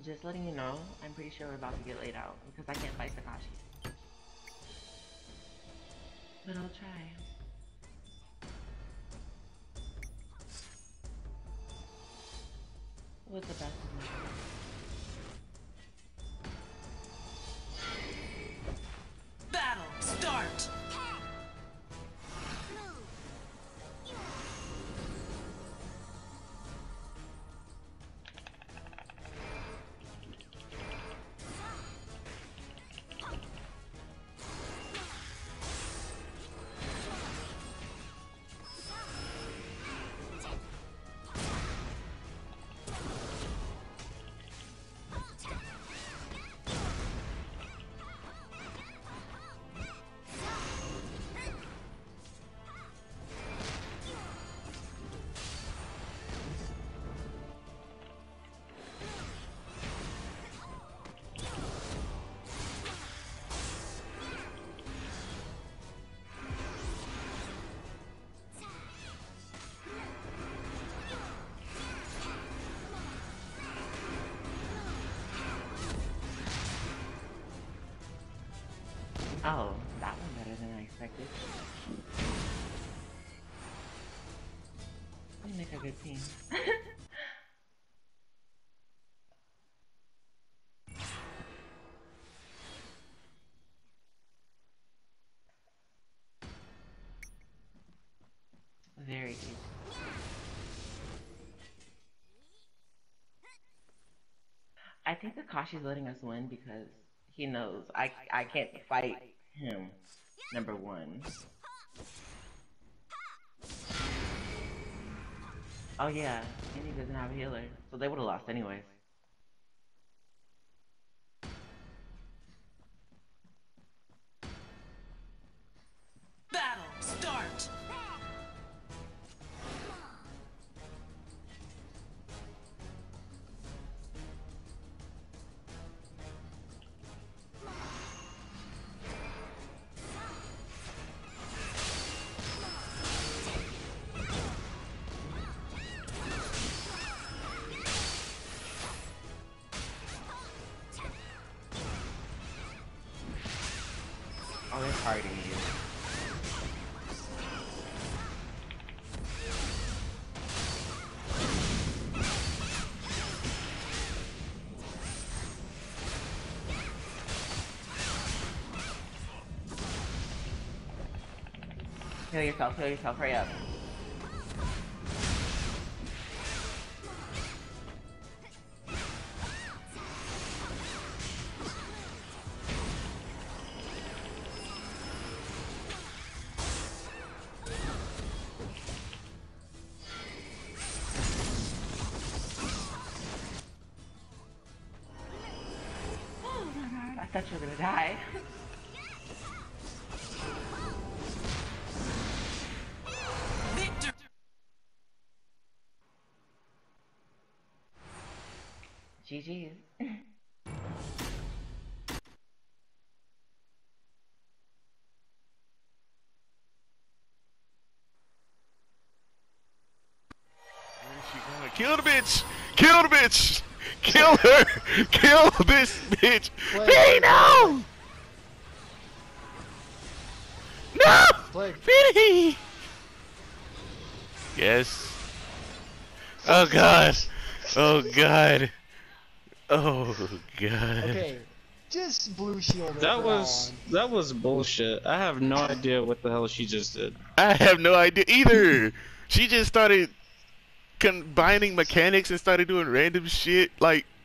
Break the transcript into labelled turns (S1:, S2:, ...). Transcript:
S1: Just letting you know, I'm pretty sure we're about to get laid out because I can't fight Takashi. But I'll try. With the best of my
S2: Battle start!
S1: Oh, that one better than I expected. We make a good team. Very good. I think Kakashi's letting us win because he knows I can't fight him, number one. Oh yeah, and he doesn't have a healer, so they would have lost anyways.
S2: Battle start!
S1: Oh, they're targeting you. Heal yourself, hurry up. Oh my god, I thought you were gonna die.
S2: Victor!
S1: GG's.
S3: Kill the bitch! Kill the bitch! Kill her! Kill this bitch! Hey, no! No! Pity! Yes. Oh god. Oh god. Oh god.
S4: Okay, just blue shield.
S5: That was bullshit. I have no idea what the hell she just did.
S3: I have no idea either. She just started combining mechanics and started doing random shit like